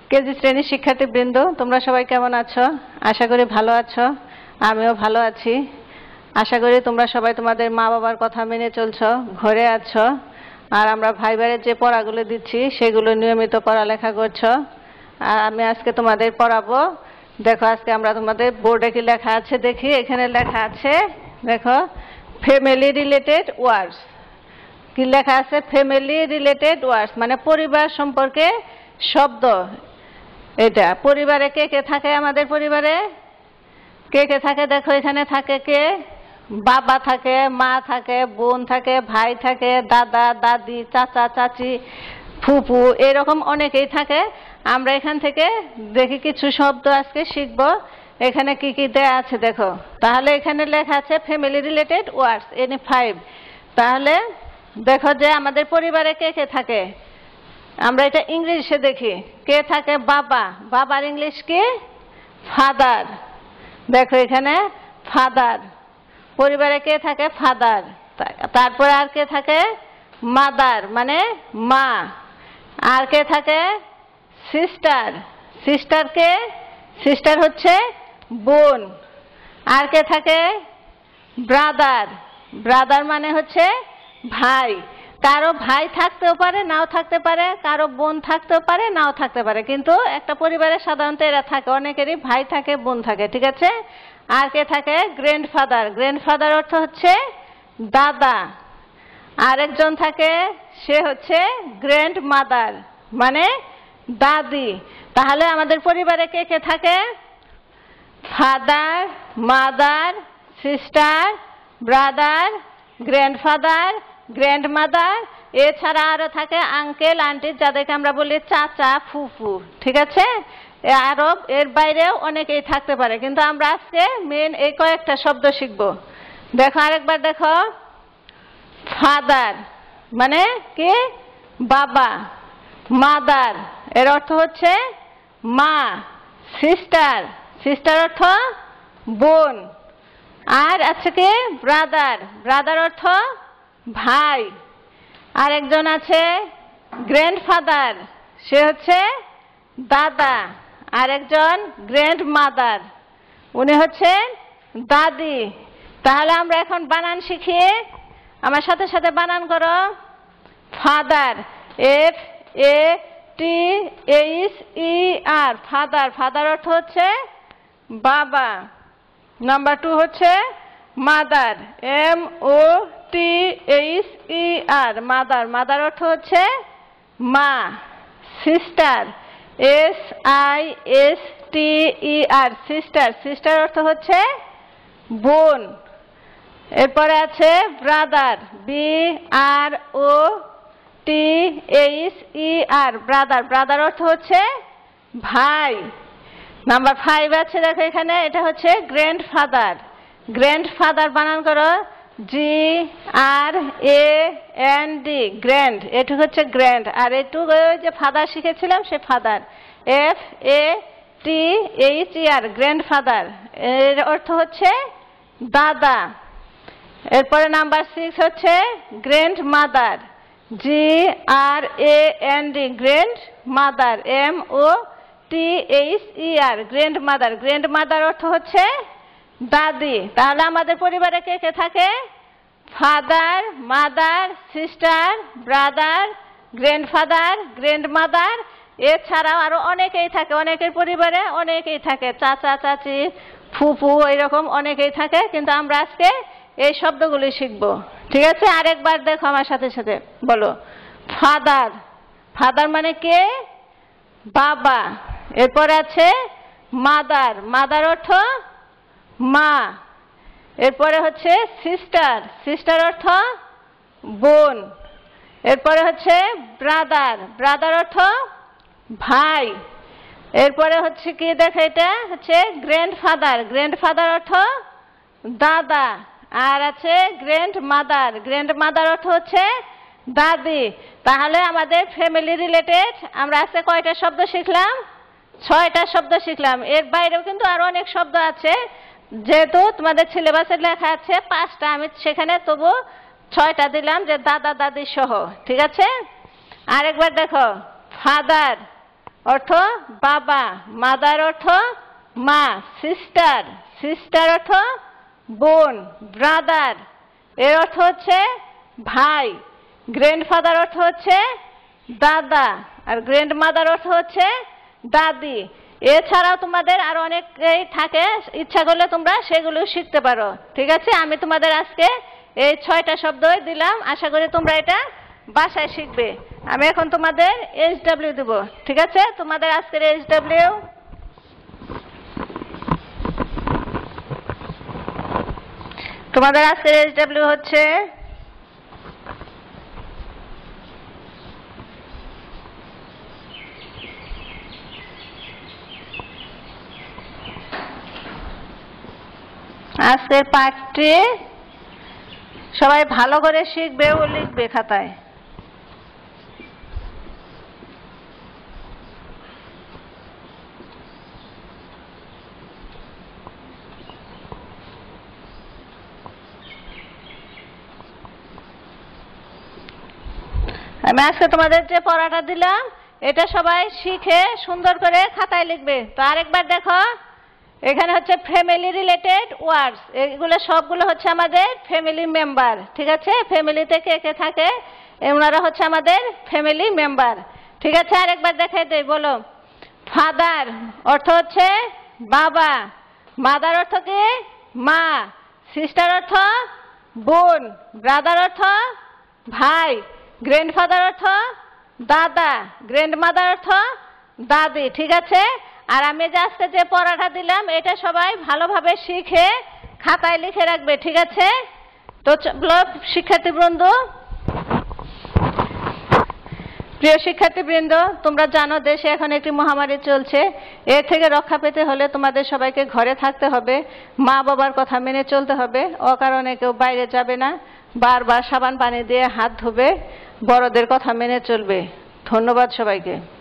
KG শ্রেণীর শিক্ষার্থীবৃন্দ, তোমরা সবাই কেমন আছো? আশা করি ভালো আছো। আমিও ভালো আছি। আশা করি তোমরা সবাই তোমাদের মা বাবার কথা মেনে চলছো, ঘরে আছো, আর আমরা ভাইবারের যে পড়াগুলো দিচ্ছি সেগুলো নিয়মিত পড়ালেখা করছো। আর আমি আজকে তোমাদের পড়াবো। দেখো, আজকে আমরা তোমাদের বোর্ডে কি লেখা আছে দেখি। এখানে লেখা আছে, দেখো, ফ্যামিলি রিলেটেড ওয়ার্ডস। কি লেখা আছে? ফ্যামিলি রিলেটেড ওয়ার্ডস মানে পরিবার সম্পর্কে শব্দ। এটা পরিবারে কে কে থাকে? আমাদের পরিবারে কে কে থাকে? দেখো, এখানে থাকে কে? বাবা থাকে, মা থাকে, বোন থাকে, ভাই থাকে, দাদা দাদি, চাচা চাচি, ফুপু, এরকম অনেকেই থাকে। আমরা এখান থেকে দেখি কিছু শব্দ আজকে শিখবো। এখানে কি কি দেয়া আছে দেখো। তাহলে এখানে লেখা আছে ফ্যামিলি রিলেটেড ওয়ার্ডস এন 5। তাহলে দেখো যে আমাদের পরিবারে কে কে থাকে। আমরা এটা ইংলিশে দেখি। কে থাকে? বাবা। বাবার ইংলিশ কি? ফাদার। দেখো এখানে ফাদার। পরিবারে কে থাকে? ফাদার। তারপরে আর কে থাকে? মাদার মানে মা। আর কে থাকে? সিস্টার। সিস্টার কে? সিস্টার হচ্ছে বোন। আর কে থাকে? ব্রাদার। ব্রাদার মানে হচ্ছে ভাই। কারো ভাই থাকতেও পারে, নাও থাকতে পারে, কারো বোন থাকতেও পারে, নাও থাকতে পারে, কিন্তু একটা পরিবারে সাধারণত এরা থাকে। অনেকেরই ভাই থাকে, বোন থাকে, ঠিক আছে? আর কে থাকে? গ্র্যান্ডফাদার। গ্র্যান্ডফাদার অর্থ হচ্ছে দাদা। আরেকজন থাকে, সে হচ্ছে গ্র্যান্ডমাদার মানে দাদি। তাহলে আমাদের পরিবারে কে কে থাকে? Father, mother, sister, brother, grandfather, grandmother. এছাড়া আরো থাকে আঙ্কেল, আন্টি, যাদেরকে আমরা বলি চাচা, ফুফু, ঠিক আছে? আরো এর বাইরেও অনেকেই থাকতে পারে, কিন্তু আমরা আজকে মেন এই কয়েকটা শব্দ শিখবো। দেখো আরেকবার দেখো। ফাদার মানে কি? বাবা। মাদার এর অর্থ হচ্ছে মা। সিস্টার, সিস্টার অর্থ বোন। আর আছে কি? ব্রাদার। ব্রাদার অর্থ ভাই। আর একজন আছে গ্র্যান্ডফাদার, সে হচ্ছে দাদা। আর একজন গ্র্যান্ডমাদার, উনি হচ্ছেন দাদি। তাহলে আমরা এখন বানান শিখি। আমার সাথে সাথে বানান করো। Father, FATHER, father. ফাদার অর্থ হচ্ছে বাবা। নাম্বার 2 হচ্ছে মাদার, MOTHER, মাদার। মাদার অর্থ হচ্ছে মা। Sister, SISTER, sister. সিস্টার অর্থ হচ্ছে বোন। এরপরে আছে ব্রাদার, BROTHER, ব্রাদার। ব্রাদার অর্থ হচ্ছে ভাই। নাম্বার 5 আছে, দেখো এখানে, এটা হচ্ছে গ্র্যান্ডফাদার। গ্র্যান্ডফাদার বানান করো, GRAND, গ্র্যান্ড। এটু হচ্ছে গ্র্যান্ড। আর এটু যে ফাদার শিখেছিলাম সে ফাদার, FATHER, গ্র্যান্ডফাদার। এর অর্থ হচ্ছে দাদা। এরপরে নাম্বার 6 হচ্ছে grandmother, GRAND, grandmother, MOTHER, grandmother. Grandmother অর্থ হচ্ছে দাদি। তাহলে আমাদের পরিবারে কে কে থাকে? Father, mother, sister, brother, grandfather, grandmother. এছাড়াও আরো অনেকেই থাকে। অনেকের পরিবারে অনেকেই থাকে, চাচা চাচি, ফুফু, এরকম অনেকেই থাকে, কিন্তু আমরা আজকে এই শব্দগুলি শিখবো, ঠিক আছে? আরেকবার দেখো আমার সাথে সাথে বলো। ফাদার। ফাদার মানে কে? বাবা। এরপরে আছে মাদার। মাদার অর্থ মা। এরপরে হচ্ছে সিস্টার। সিস্টার অর্থ বোন। এরপরে হচ্ছে ব্রাদার। ব্রাদার অর্থ ভাই। এরপরে হচ্ছে কি? দেখো, এটা হচ্ছে গ্র্যান্ডফাদার। গ্র্যান্ডফাদার অর্থ দাদা। আর আছে গ্র্যান্ডমাদার। গ্র্যান্ডমাদার অর্থ হচ্ছে দাদি। তাহলে আমাদের ফ্যামিলি রিলেটেড আমরা আজকে কয়টা শব্দ শিখলাম? 6টা শব্দ শিখলাম। এর বাইরেও কিন্তু আরো অনেক শব্দ আছে। যেহেতু তোমাদের সিলেবাসে লেখা আছে 5টা, আমি সেখানে তবু 6টা দিলাম, যে দাদা দাদি সহ, ঠিক আছে? আরেকবার দেখো। ফাদার অর্থ বাবা, মাদার অর্থ মা, সিস্টার, সিস্টার অর্থ বোন, ব্রাদার এর অর্থ হচ্ছে ভাই, গ্র্যান্ডফাদার অর্থ হচ্ছে দাদা, আর গ্র্যান্ড মাদার অর্থ হচ্ছে দাদি। এছাড়াও তোমাদের আরো অনেকেই থাকে, ইচ্ছা করলে তোমরা সেগুলো শিখতে পারো। ঠিক আছে, আমি তোমাদের আজকে এই 6টা শব্দই দিলাম, আশা করি তোমরা এটা বাসায় শিখবে। আমি এখন তোমাদের SW দেব। ঠিক আছে, তোমাদের আজকের SW হচ্ছে আজকের পাঠটি সবাই ভালো করে শিখবে ও লিখবে খাতায়। আমি আজকে তোমাদের যে পড়াটা দিলাম এটা সবাই শিখে সুন্দর করে খাতায় লিখবে। তো আরেকবার দেখো, এখানে হচ্ছে ফ্যামিলি রিলেটেড ওয়ার্ডস, এগুলো সবগুলো হচ্ছে আমাদের ফ্যামিলি মেম্বার। ঠিক আছে, ফ্যামিলিতে কে কে থাকে ওনারা হচ্ছে আমাদের ফ্যামিলি মেম্বার। ঠিক আছে, আরেকবার দেখাই দেই, বলো। ফাদার অর্থ হচ্ছে বাবা, মাদার অর্থ কি মা, সিস্টার অর্থ বোন, ব্রাদার অর্থ ভাই, গ্র্যান্ডফাদার অর্থ দাদা, গ্র্যান্ডমাদার অর্থ দাদি। ঠিক আছে, আর আমি যে আজকে যে পড়াটা দিলাম এটা সবাই ভালোভাবে শিখে খাতায় লিখে রাখবে। ঠিক আছে, তো শিক্ষার্থীবৃন্দ, প্রিয় শিক্ষার্থীবৃন্দ, তোমরা জানো দেশে এখন একটি মহামারী চলছে। এর থেকে রক্ষা পেতে হলে তোমাদের সবাইকে ঘরে থাকতে হবে, মা বাবার কথা মেনে চলতে হবে, অকারণে কেউ বাইরে যাবে না, বারবার সাবান পানি দিয়ে হাত ধুবে, বড়দের কথা মেনে চলবে। ধন্যবাদ সবাইকে।